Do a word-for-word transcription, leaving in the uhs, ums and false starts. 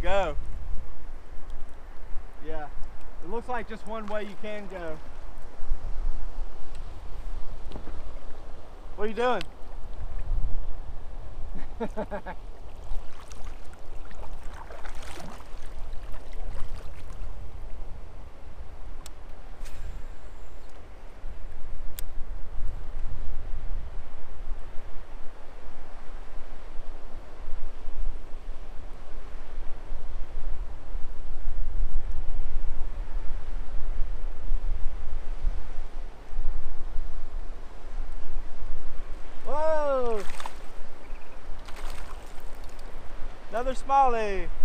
go. Yeah, it looks like just one way you can go. What are you doing? Whoa! Another Smallie.